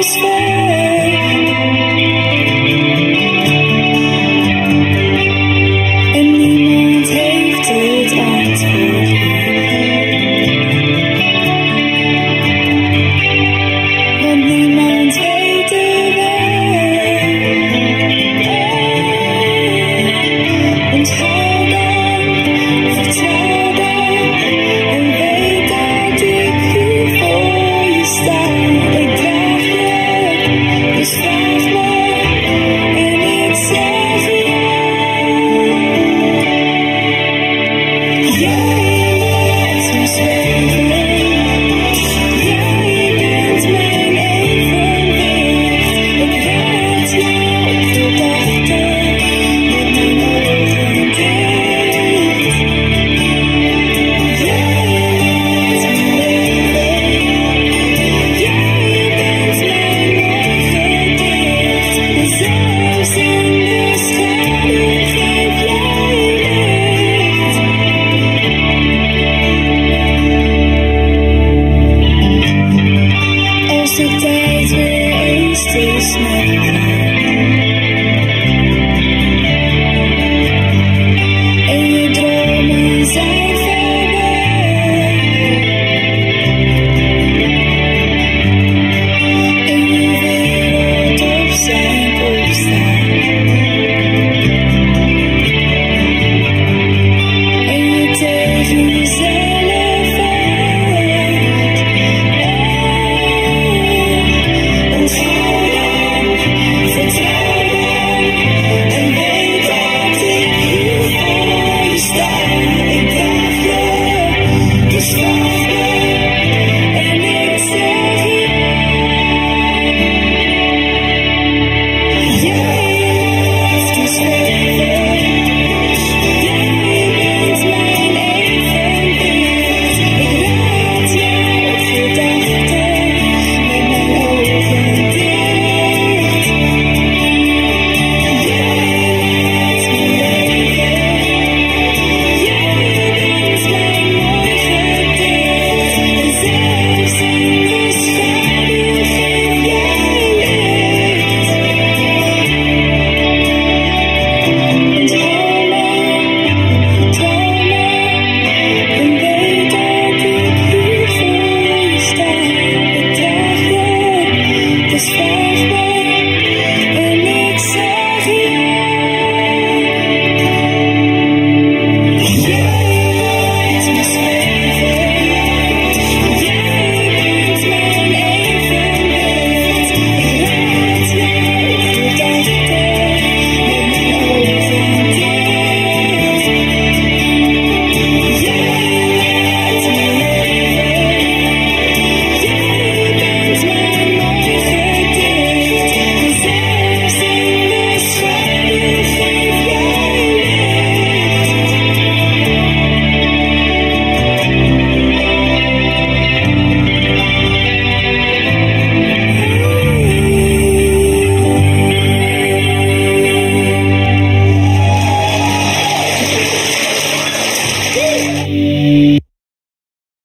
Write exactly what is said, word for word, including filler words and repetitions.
this way. En niemand heeft het antwoord. Want niemand weet de weg. Onthoud dan, vertrouw dan en weet dat ik hier voor je sta. Ik draag je, dus vraag me en ik zeg ja. Jij bent mijn zweven, jij bent mijn evenwicht. Ik raad jouw gedachten met mijn ogen dicht. Jij bent mijn leven, jij bent mijn morgengedicht. En zelfs in de schaduw geef jij licht. Als de tijd weer eens te snel gaat en je dromen zijn ver weg en je wereld op zijn kop staat en je tegen jezelf vecht. Onthoud dan, vertrouw dan en weet dat ik hier voor je sta. Ik draag je, dus vraag me en ik zeg ja. Jij bent mijn zweven, jij bent mijn evenwicht. Ik raad jouw gedachten met mijn ogen dicht. Jij bent mijn leven, jij bent mijn morgengedicht. En zelfs in de schaduw geef jij licht. Onthoud me, vertrouw me en weet dat ik hier voor je sta. Ik draag je, dus vraag me en ik zeg ja. Jij bent mijn zweven, jij bent mijn evenwicht. Ik raad jouw gedachten met mijn ogen dicht. Jij bent mijn leven, jij bent mijn morgengedicht. En zelfs in de schaduw geef jij licht.